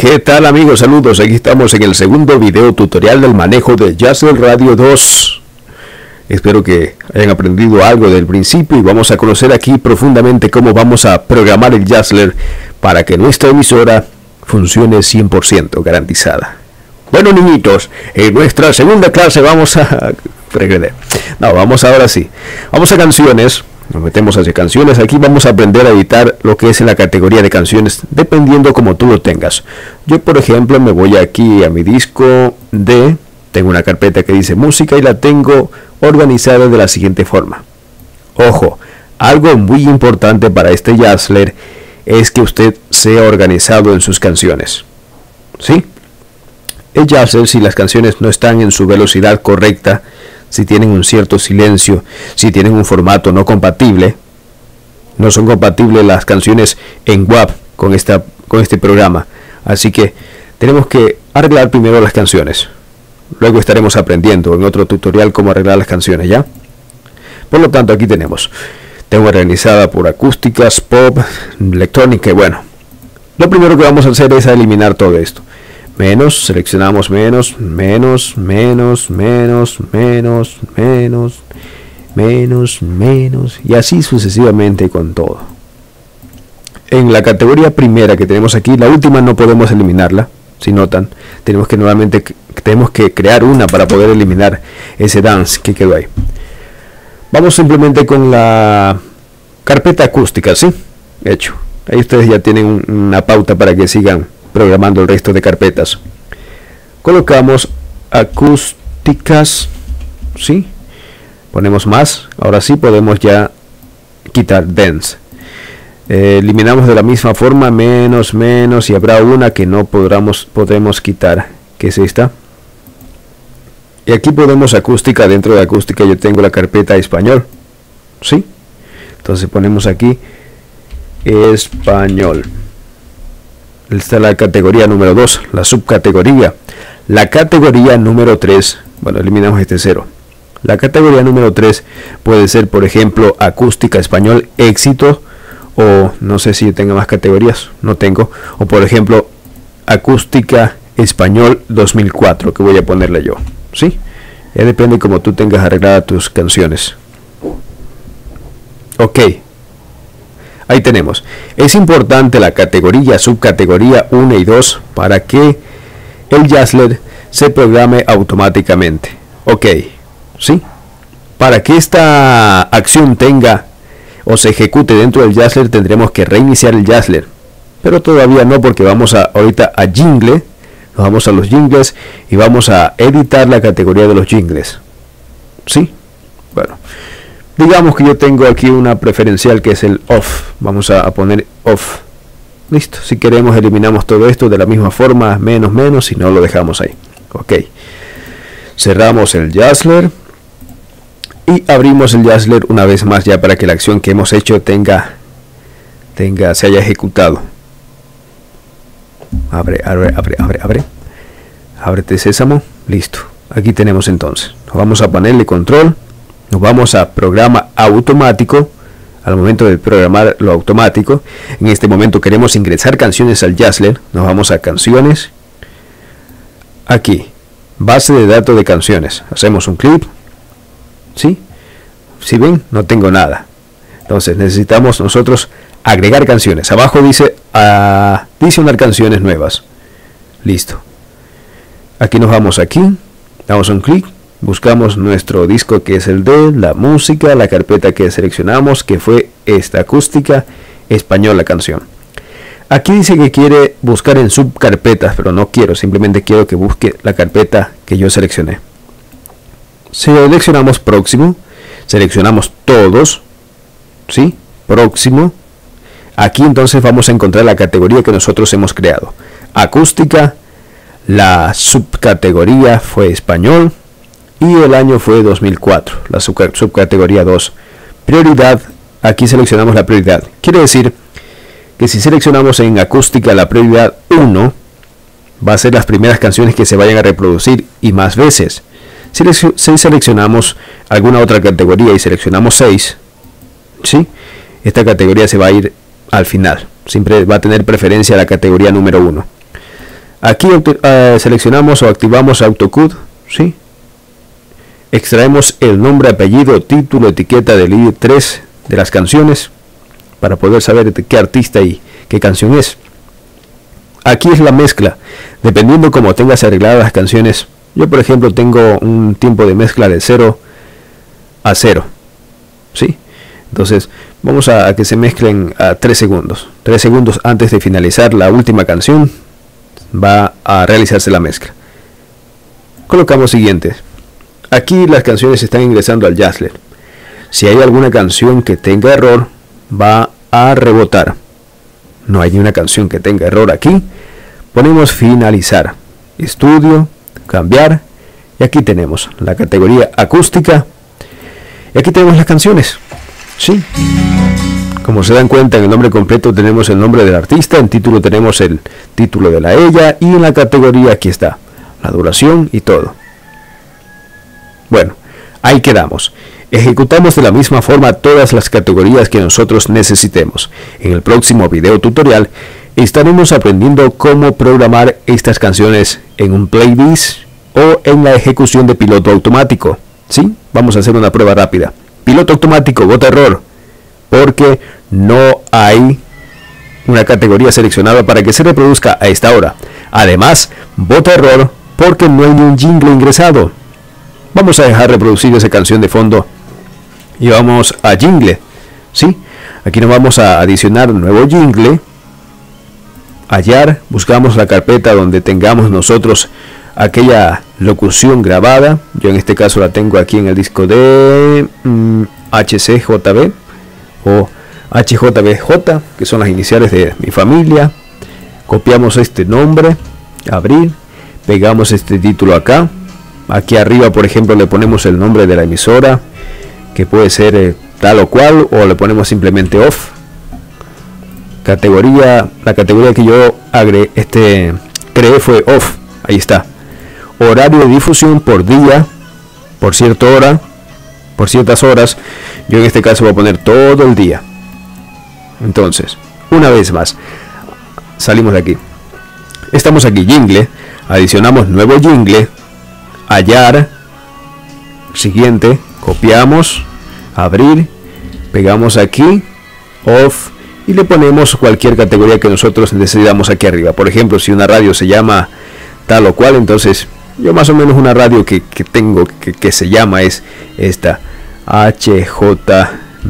¿Qué tal amigos? Saludos, aquí estamos en el segundo video tutorial del manejo de Jazzler Radio 2. Espero que hayan aprendido algo del principio y vamos a conocer aquí profundamente cómo vamos a programar el Jazzler para que nuestra emisora funcione 100% garantizada. Bueno niñitos, en nuestra segunda clase vamos a... vamos ahora sí. Vamos a canciones. Nos metemos hacia canciones. Aquí vamos a aprender a editar lo que es en la categoría de canciones, dependiendo como tú lo tengas. Yo, por ejemplo, me voy aquí a mi disco de... Tengo una carpeta que dice música y la tengo organizada de la siguiente forma. Ojo, algo muy importante para este Jazzler es que usted sea organizado en sus canciones. ¿Sí? El Jazzler, si las canciones no están en su velocidad correcta, si tienen un cierto silencio, si tienen un formato no compatible, no son compatibles las canciones en WAV con este programa. Así que tenemos que arreglar primero las canciones. Luego estaremos aprendiendo en otro tutorial cómo arreglar las canciones, ¿ya? Por lo tanto, aquí tengo organizada por acústicas, pop, electrónica y bueno. Lo primero que vamos a hacer es eliminar todo esto. Menos, seleccionamos menos, y así sucesivamente con todo. En la categoría primera que tenemos aquí, la última no podemos eliminarla. Si notan, tenemos que crear una para poder eliminar ese dance que quedó ahí. Vamos simplemente con la carpeta acústica, ¿sí? Hecho. Ahí ustedes ya tienen una pauta para que sigan programando el resto de carpetas. Colocamos acústicas, ¿sí? Ponemos más. Ahora sí podemos ya quitar dance. Eliminamos de la misma forma menos y habrá una que no podemos quitar, que es esta. Y aquí podemos acústica. Dentro de acústica yo tengo la carpeta español, ¿sí? Entonces ponemos aquí español. Esta es la categoría número 2, la subcategoría. La categoría número 3, bueno, eliminamos este 0. La categoría número 3 puede ser, por ejemplo, acústica español éxito, o no sé si tenga más categorías, no tengo, o por ejemplo, acústica español 2004, que voy a ponerle yo, ¿sí? Ya depende como tú tengas arregladas tus canciones. Ok. Ahí tenemos. Es importante la categoría, subcategoría 1 y 2 para que el Jazzler se programe automáticamente. Ok, ¿sí? Para que esta acción tenga o se ejecute dentro del Jazzler tendremos que reiniciar el Jazzler. Pero todavía no, porque vamos ahorita a jingle, nos vamos a los jingles y vamos a editar la categoría de los jingles. ¿Sí? Bueno. Digamos que yo tengo aquí una preferencial que es el off. Vamos a poner off. Listo. Si queremos eliminamos todo esto de la misma forma. Menos y no lo dejamos ahí. Ok. Cerramos el Jazzler. Y abrimos el Jazzler una vez más ya para que la acción que hemos hecho se haya ejecutado. Abre. Ábrete sésamo. Listo. Aquí tenemos entonces. Vamos a ponerle control. Nos vamos a programa automático. Al momento de programar lo automático, en este momento queremos ingresar canciones al Jazzler. Nos vamos a canciones. Aquí, base de datos de canciones. Hacemos un clic. ¿Sí? Si ven, no tengo nada. Entonces necesitamos nosotros agregar canciones. Abajo dice adicionar canciones nuevas. Listo. Aquí nos vamos aquí. Damos un clic. Buscamos nuestro disco que es el de la música, la carpeta que seleccionamos, que fue esta acústica español, la canción. Aquí dice que quiere buscar en subcarpetas, pero no quiero, simplemente quiero que busque la carpeta que yo seleccioné. Seleccionamos próximo, seleccionamos todos, ¿sí? Próximo. Aquí entonces vamos a encontrar la categoría que nosotros hemos creado. Acústica, la subcategoría fue español. Y el año fue 2004, la subcategoría 2. Prioridad, aquí seleccionamos la prioridad. Quiere decir que si seleccionamos en acústica la prioridad 1, va a ser las primeras canciones que se vayan a reproducir y más veces. Si seleccionamos alguna otra categoría y seleccionamos 6, ¿sí? Esta categoría se va a ir al final. Siempre va a tener preferencia a la categoría número 1. Aquí seleccionamos o activamos AutoCUD, ¿sí? Extraemos el nombre, apellido, título, etiqueta del ID3 de las canciones para poder saber de qué artista y qué canción es. Aquí es la mezcla, dependiendo cómo tengas arregladas las canciones. Yo, por ejemplo, tengo un tiempo de mezcla de 0 a 0, ¿sí? Entonces vamos a que se mezclen a 3 segundos. 3 segundos antes de finalizar la última canción va a realizarse la mezcla. Colocamos siguiente. Aquí las canciones están ingresando al Jazzler. Si hay alguna canción que tenga error, va a rebotar. No hay ni una canción que tenga error aquí. Ponemos finalizar, estudio, cambiar, y aquí tenemos la categoría acústica y aquí tenemos las canciones, ¿sí? Como se dan cuenta, en el nombre completo tenemos el nombre del artista, en título tenemos el título de la ella, y en la categoría aquí está la duración y todo. Bueno, ahí quedamos. Ejecutamos de la misma forma todas las categorías que nosotros necesitemos. En el próximo video tutorial estaremos aprendiendo cómo programar estas canciones en un playlist o en la ejecución de piloto automático. ¿Sí? Vamos a hacer una prueba rápida. Piloto automático, bota error, porque no hay una categoría seleccionada para que se reproduzca a esta hora. Además, bota error porque no hay ni un jingle ingresado. Vamos a dejar reproducir esa canción de fondo y vamos a jingle, ¿sí? Aquí nos vamos a adicionar nuevo jingle, hallar, buscamos la carpeta donde tengamos nosotros aquella locución grabada. Yo en este caso la tengo aquí en el disco de HCJB o HJBJ, que son las iniciales de mi familia. Copiamos este nombre, abrir, pegamos este título acá. Aquí arriba, por ejemplo, le ponemos el nombre de la emisora, que puede ser tal o cual, o le ponemos simplemente off. Categoría, la categoría que yo creé fue off. Ahí está. Horario de difusión por día, por cierta hora, por ciertas horas. Yo en este caso voy a poner todo el día. Entonces, una vez más, salimos de aquí. Estamos aquí, jingle, adicionamos nuevo jingle, hallar, siguiente, copiamos, abrir, pegamos aquí, off, y le ponemos cualquier categoría que nosotros decidamos aquí arriba. Por ejemplo, si una radio se llama tal o cual, entonces yo más o menos una radio que tengo que se llama es esta, HJBJ,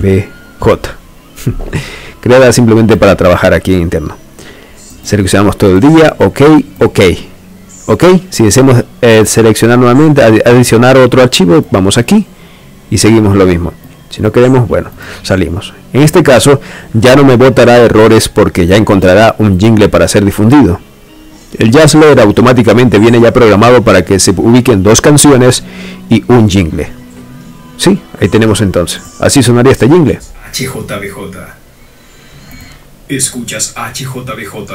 creada simplemente para trabajar aquí en interno. Seleccionamos todo el día, ok. Si deseamos seleccionar nuevamente, adicionar otro archivo, vamos aquí y seguimos lo mismo. Si no queremos, bueno, salimos. En este caso ya no me botará errores porque ya encontrará un jingle para ser difundido. El Jazzler automáticamente viene ya programado para que se ubiquen 2 canciones y un jingle. Sí, ahí tenemos entonces. Así sonaría este jingle. HJBJ. Escuchas HJBJ.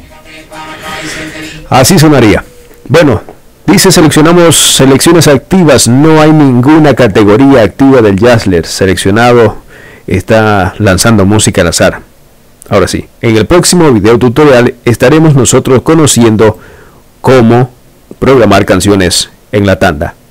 Así sonaría. Bueno, dice selecciones activas. No hay ninguna categoría activa del Jazzler. Seleccionado, está lanzando música al azar. Ahora sí, en el próximo video tutorial estaremos nosotros conociendo cómo programar canciones en la tanda.